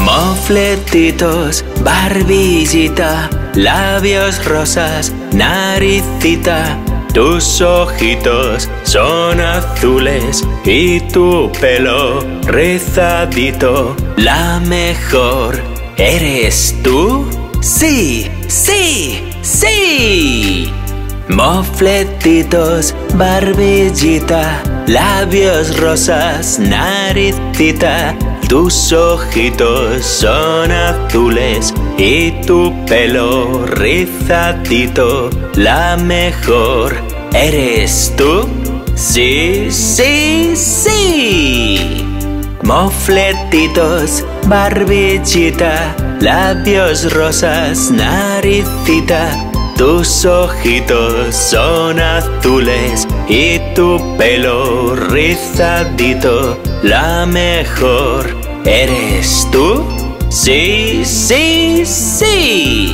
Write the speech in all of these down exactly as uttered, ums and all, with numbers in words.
Mofletitos, barbillita, labios rosas, naricita. Tus ojitos son azules y tu pelo rizadito. La mejor, ¿eres tú? ¡Sí, sí, sí! Mofletitos, barbillita, labios rosas, naricita. Tus ojitos son azules y tu pelo rizadito. La mejor, ¿eres tú? ¡Sí, sí, sí! Mofletitos, barbillita, labios rosas, naricita. Tus ojitos son azules y tu pelo rizadito. La mejor, ¿eres tú? ¡Sí, sí, sí!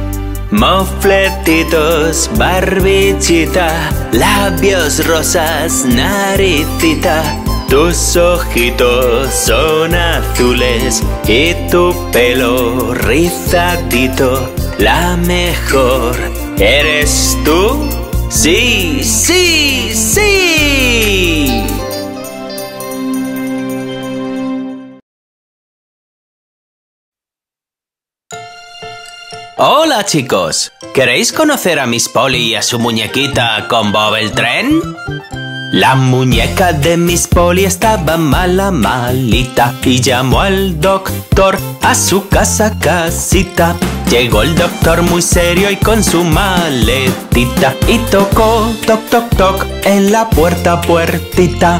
Mofletitos, barbillita, labios rosas, naricita. Tus ojitos son azules y tu pelo rizadito. La mejor, ¿eres tú? ¡Sí, sí, sí! Hola chicos, ¿queréis conocer a Miss Polly y a su muñequita con Bob el tren? La muñeca de Miss Polly estaba mala, malita, y llamó al doctor a su casa, casita. Llegó el doctor muy serio y con su maletita, y tocó, toc, toc, toc, en la puerta, puertita.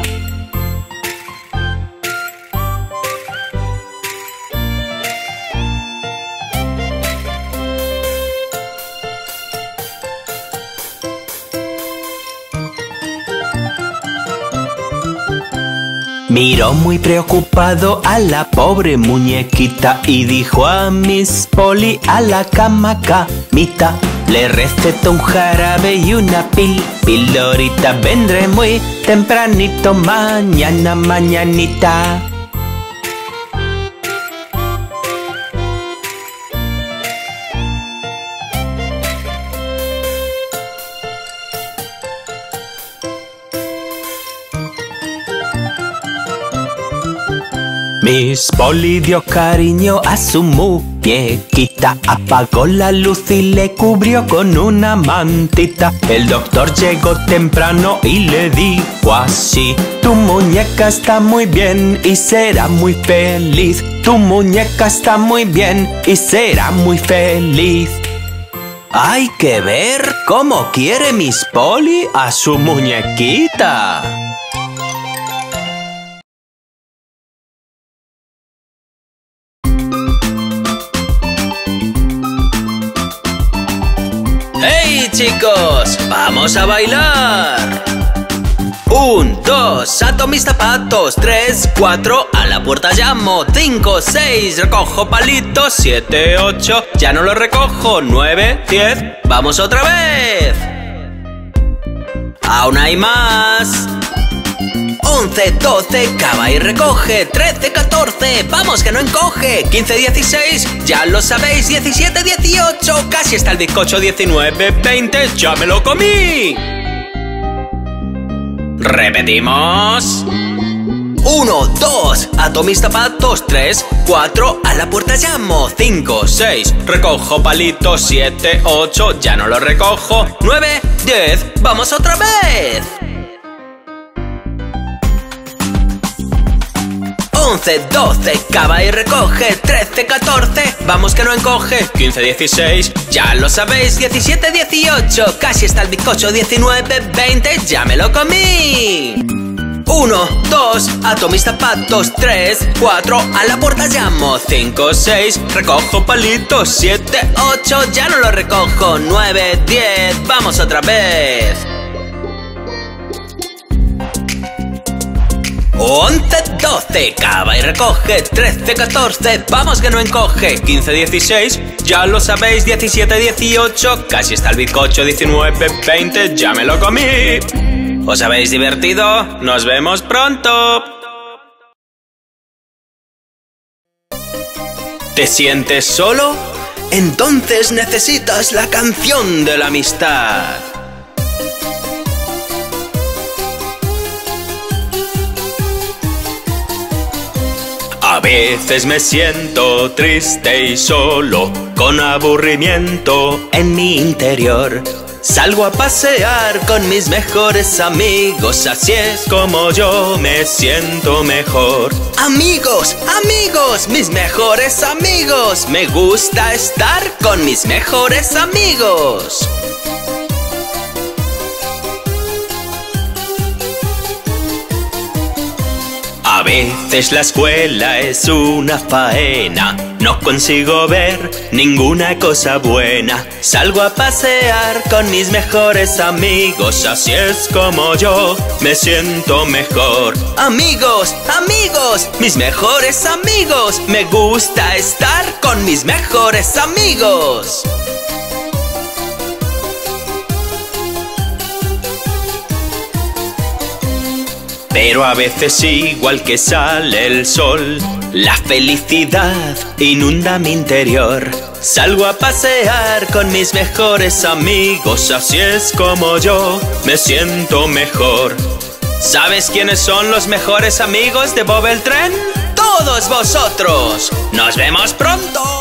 Miró muy preocupado a la pobre muñequita y dijo a Miss Polly: a la cama, camita. Le recetó un jarabe y una pil, pildorita. Vendré muy tempranito, mañana, mañanita. Miss Polly dio cariño a su muñequita, apagó la luz y le cubrió con una mantita. El doctor llegó temprano y le dijo así: tu muñeca está muy bien y será muy feliz. Tu muñeca está muy bien y será muy feliz. Hay que ver cómo quiere Miss Polly a su muñequita. ¡Hey chicos! ¡Vamos a bailar! Un, dos, ato mis zapatos. Tres, cuatro, a la puerta llamo. Cinco, seis, recojo palitos. Siete, ocho, ya no los recojo. Nueve, diez, vamos otra vez. Aún hay más. Once, doce, cava y recoge. Trece, catorce, vamos que no encoge. Quince, dieciséis, ya lo sabéis. Diecisiete, dieciocho, casi está el bizcocho. Diecinueve, veinte, ya me lo comí. Repetimos. Uno, dos, ato mis zapatos. Tres, cuatro, a la puerta llamo. Cinco, seis, recojo palitos. Siete, ocho, ya no lo recojo. Nueve, diez, vamos otra vez. Once, doce, cava y recoge. Trece, catorce, vamos que no encoge. Quince, dieciséis, ya lo sabéis. Diecisiete, dieciocho, casi está el bizcocho. Diecinueve, veinte, ya me lo comí. Uno, dos, ato mis zapatos. Tres, cuatro, a la puerta llamo. Cinco, seis, recojo palitos. Siete, ocho, ya no lo recojo. Nueve, diez, vamos otra vez. Once, doce, cava y recoge. Trece, catorce, vamos que no encoge. Quince, dieciséis, ya lo sabéis. Diecisiete, dieciocho, casi está el bizcocho. Diecinueve, veinte, ya me lo comí. ¿Os habéis divertido? ¡Nos vemos pronto! ¿Te sientes solo? Entonces necesitas la canción de la amistad. A veces me siento triste y solo, con aburrimiento en mi interior. Salgo a pasear con mis mejores amigos, así es como yo me siento mejor. Amigos, amigos, mis mejores amigos, me gusta estar con mis mejores amigos. A veces la escuela es una faena, no consigo ver ninguna cosa buena. Salgo a pasear con mis mejores amigos, así es como yo me siento mejor. Amigos, amigos, mis mejores amigos, me gusta estar con mis mejores amigos. Pero a veces, igual que sale el sol, la felicidad inunda mi interior. Salgo a pasear con mis mejores amigos, así es como yo me siento mejor. ¿Sabes quiénes son los mejores amigos de Bob el Tren? ¡Todos vosotros! ¡Nos vemos pronto!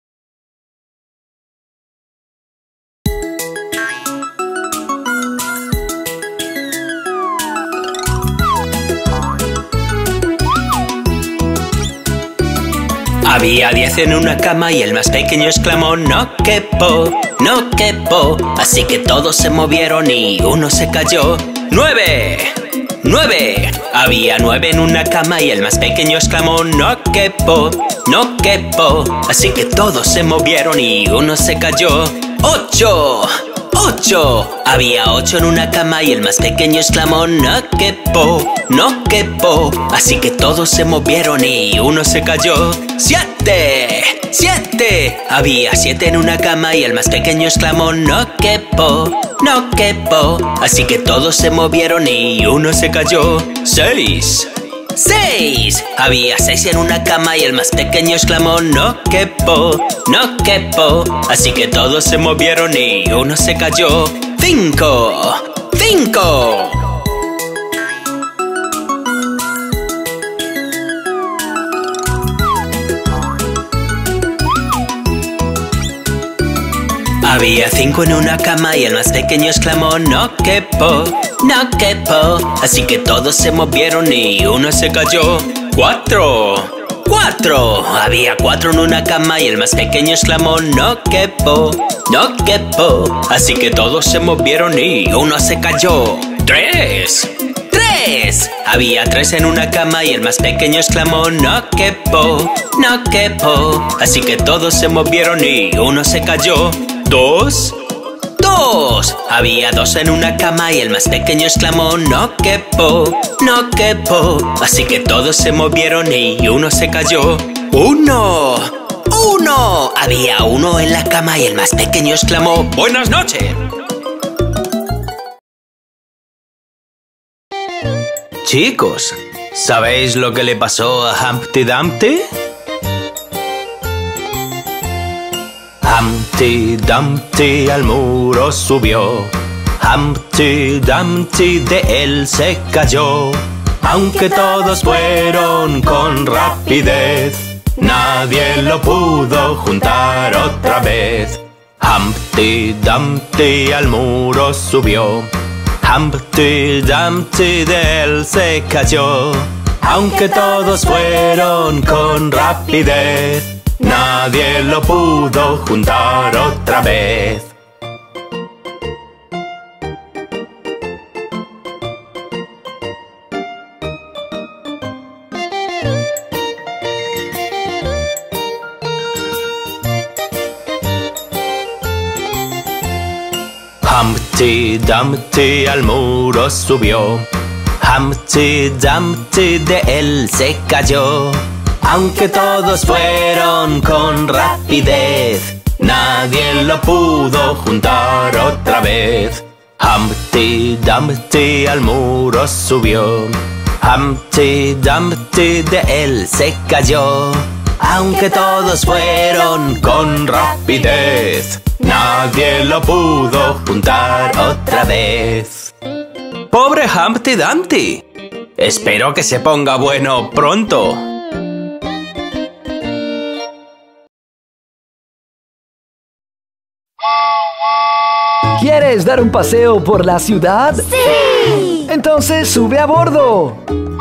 Había diez en una cama y el más pequeño exclamó: no quepo, no quepo. Así que todos se movieron y uno se cayó. ¡Nueve! ¡Nueve! Había nueve en una cama y el más pequeño exclamó: no quepo, no quepo. Así que todos se movieron y uno se cayó. ¡Ocho! ¡Ocho! Había ocho en una cama y el más pequeño exclamó: no quepo, no quepo. Así que todos se movieron y uno se cayó. ¡Siete! ¡Siete! Había siete en una cama y el más pequeño exclamó: no quepo, no quepo. Así que todos se movieron y uno se cayó. ¡Seis! ¡Seis! Había seis en una cama y el más pequeño exclamó: no quepo, no quepo. Así que todos se movieron y uno se cayó. ¡Cinco! ¡Cinco! Había cinco en una cama y el más pequeño exclamó: no quepo, no quepo. Así que todos se movieron y uno se cayó. ¡Cuatro! ¡Cuatro! Había cuatro en una cama y el más pequeño exclamó: no quepo, no quepo. Así que todos se movieron y uno se cayó. ¡Tres! ¡Tres! Había tres en una cama y el más pequeño exclamó: no quepo, no quepo. Así que todos se movieron y uno se cayó. ¡Dos! ¡Dos! Había dos en una cama y el más pequeño exclamó: no quepo, no quepo. Así que todos se movieron y uno se cayó. ¡Uno! ¡Uno! Había uno en la cama y el más pequeño exclamó: ¡buenas noches! Chicos, ¿sabéis lo que le pasó a Humpty Dumpty? Humpty Dumpty al muro subió, Humpty Dumpty de él se cayó. Aunque todos fueron con rapidez, nadie lo pudo juntar otra vez. Humpty Dumpty al muro subió, Humpty Dumpty de él se cayó. Aunque todos fueron con rapidez, nadie lo pudo juntar otra vez. Humpty Dumpty al muro subió, Humpty Dumpty de él se cayó. Aunque todos fueron con rapidez, nadie lo pudo juntar otra vez. Humpty Dumpty al muro subió, Humpty Dumpty de él se cayó. Aunque todos fueron con rapidez, nadie lo pudo juntar otra vez. ¡Pobre Humpty Dumpty! Espero que se ponga bueno pronto. ¿Quieres dar un paseo por la ciudad? ¡Sí! Entonces sube a bordo.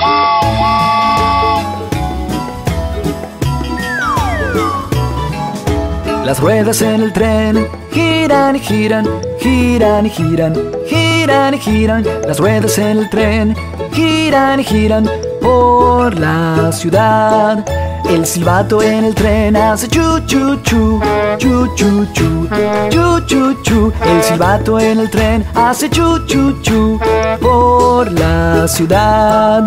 Las ruedas en el tren giran y giran, giran y giran, giran y giran. Las ruedas en el tren giran y giran por la ciudad. El silbato en el tren hace chu chu chu, chu chu chu, chu chu chu. El silbato en el tren hace chu chu chu por la ciudad.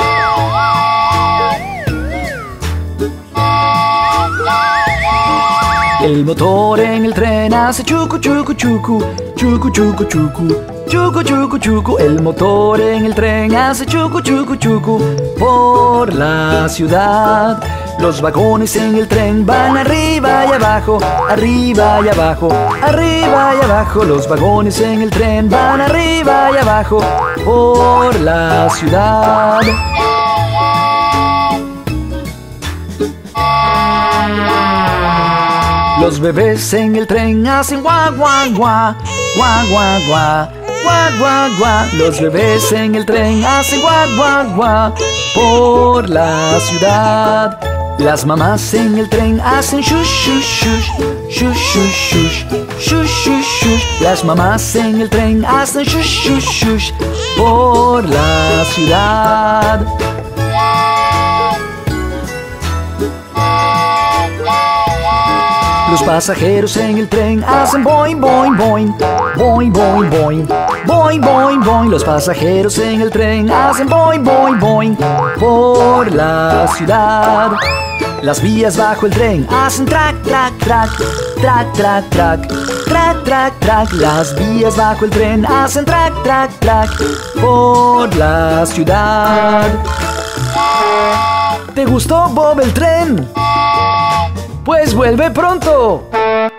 El motor en el tren hace chucu chucu chucu, chucu chucu chucu, chucu chucu chucu. El motor en el tren hace chucu chucu chucu por la ciudad. Los vagones en el tren van arriba y abajo, arriba y abajo, arriba y abajo. Los vagones en el tren van arriba y abajo por la ciudad. Los bebés en el tren hacen guau guau guau, guau guau guau, guau guau guau. Los bebés en el tren hacen guau guau guau por la ciudad. Las mamás en el tren hacen shush shush shush, shush shush shush, shush shush shush. Las mamás en el tren hacen shush shush shush por la ciudad. Los pasajeros en el tren hacen boing, boing, boing, boing, boing, boing, boing, boing, boing. Los pasajeros en el tren hacen boing, boing, boing por la ciudad. Las vías bajo el tren hacen track, track, track, track, track, track, track, track, track. Las vías bajo el tren hacen track, track, track por la ciudad. ¿Te gustó, Bob, el tren? Pues vuelve pronto.